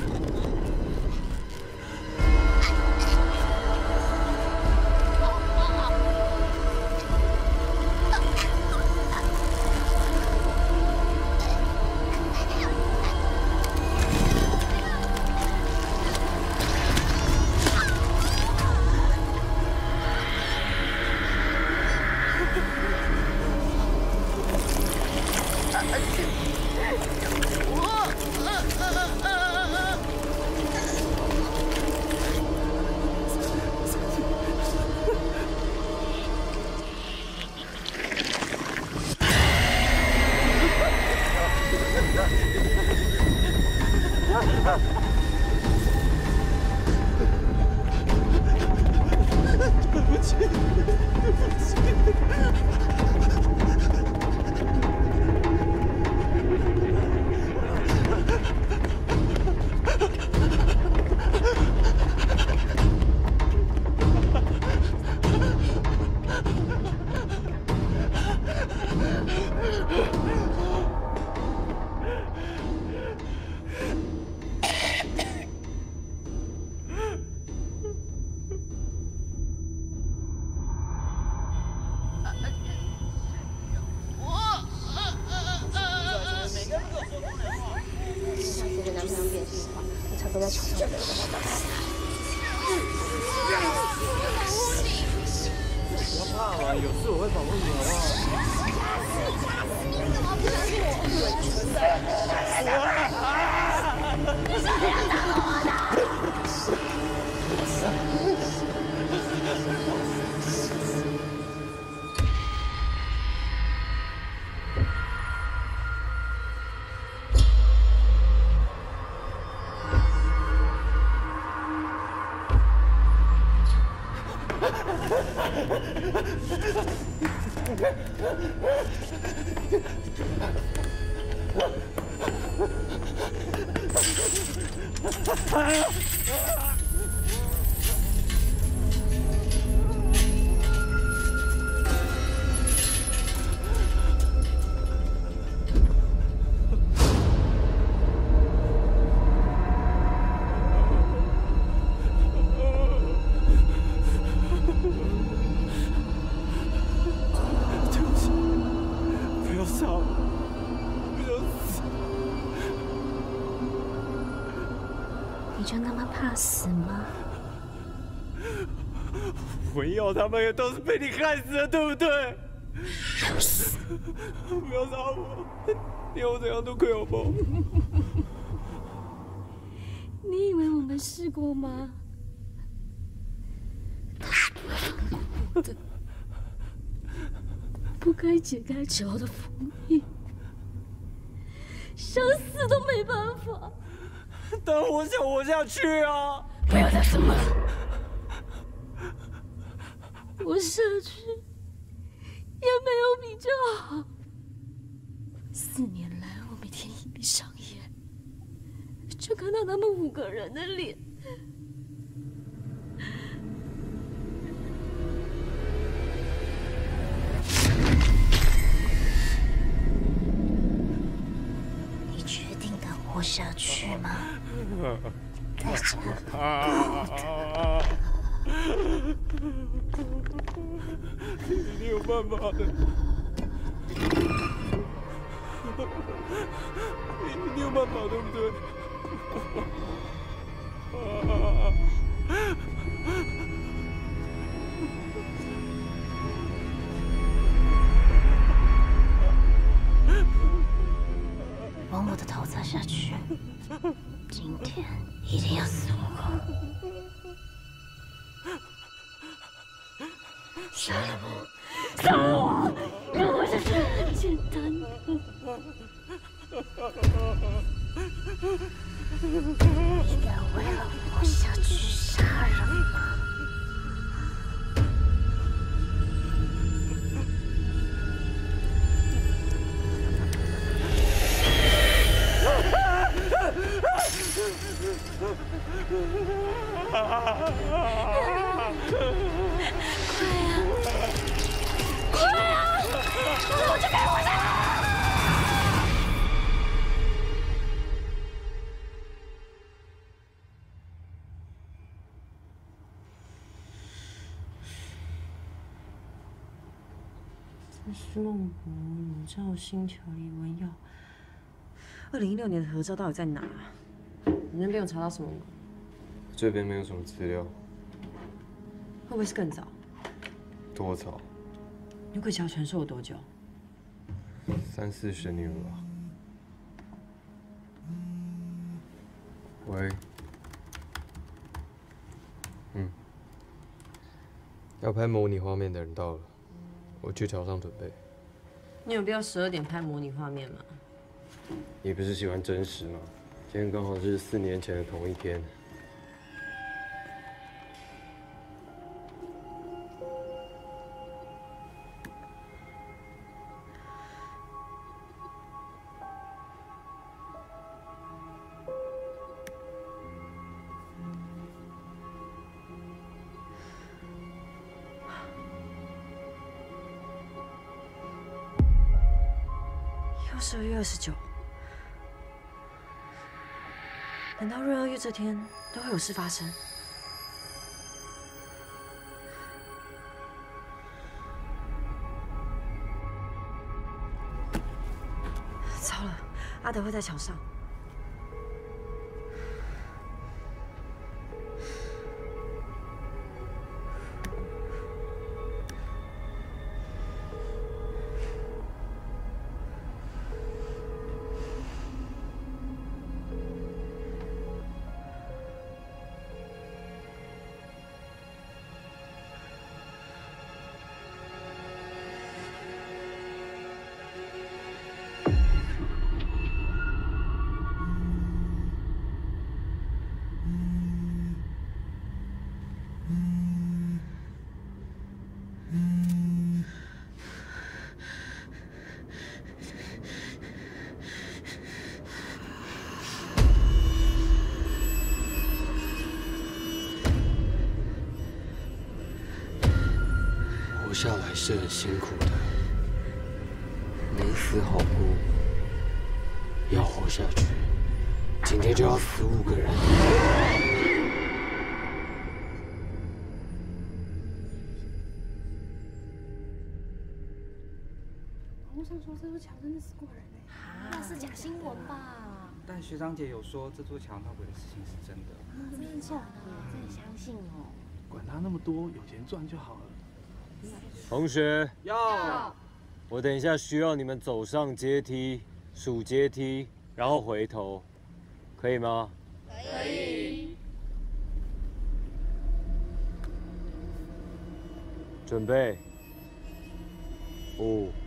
对不起，对不起。 都在床上等我到死。 不要怕嘛，有事我会保护你，好不好？ 不相信我？你是不要打我的？ 你就那么怕死吗？ 文耀他们也都是被你害死的，对不对？ 找死！ 不要杀我，你要我怎样都可以，好不好？ 你以为我们试过吗？ 他是不会放过我的， 不该解开桥的封印，想死都没办法。 但我想活下去啊！ 不要再说了。 活下去也没有比较好。四年来，我每天一闭上眼，就看到他们五个人的脸。 你确定敢活下去吗？在这你一定有办法的，你一定有办法，对不对？ 往我的头砸下去，今天一定要死无辜。杀了我，杀了我，让我下去很简单。你敢为了活下去杀人吗？快啊！我就该活下来。 这是孟婆乳罩星桥李文耀。二零一六年的合照到底在哪？你那边有查到什么吗？ 这边没有什么资料。 会不会是更早？ 多早？ 女鬼桥传授了多久？ 三四十年了吧。喂。嗯。要拍模拟画面的人到了，我去桥上准备。 你有必要十二点拍模拟画面吗？ 你不是喜欢真实吗？今天刚好是四年前的同一天。 又是二月二十九。难道闰二月这天都会有事发生？糟了，阿德会在桥上。 活下来是很辛苦的，没死好过。要活下去，今天就要死五个人。 网络上说这座桥真的死过人哎，那是假新闻吧？ 但学长姐有说这座桥闹鬼的事情是真的。 真的假的？真的相信哦？ 管他那么多，有钱赚就好了。 同学， 要。 我等一下需要你们走上阶梯，数阶梯，然后回头，可以吗？ 可以。 准备。五、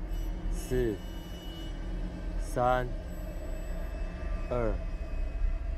四、三、二、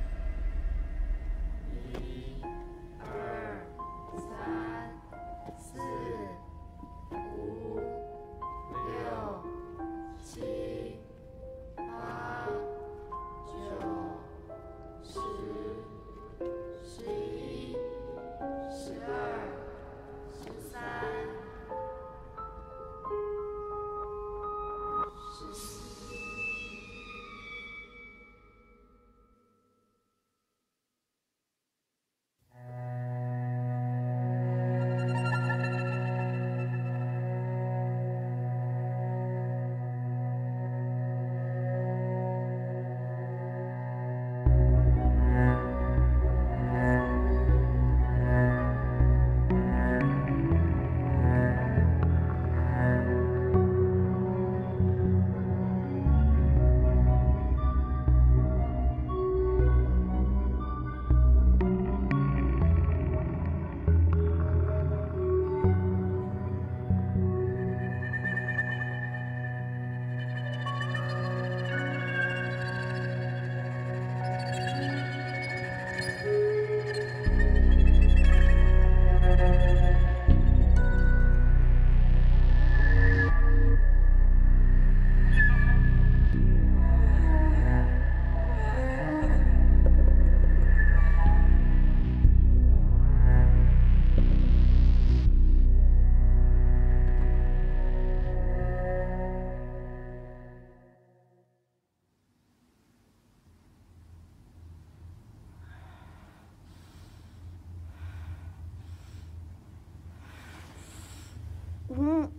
嗯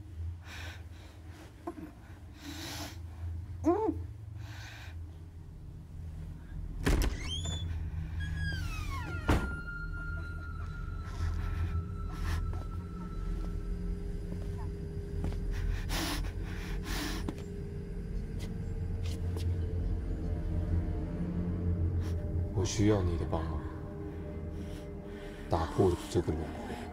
嗯。 我需要你的帮忙，打破这个轮回。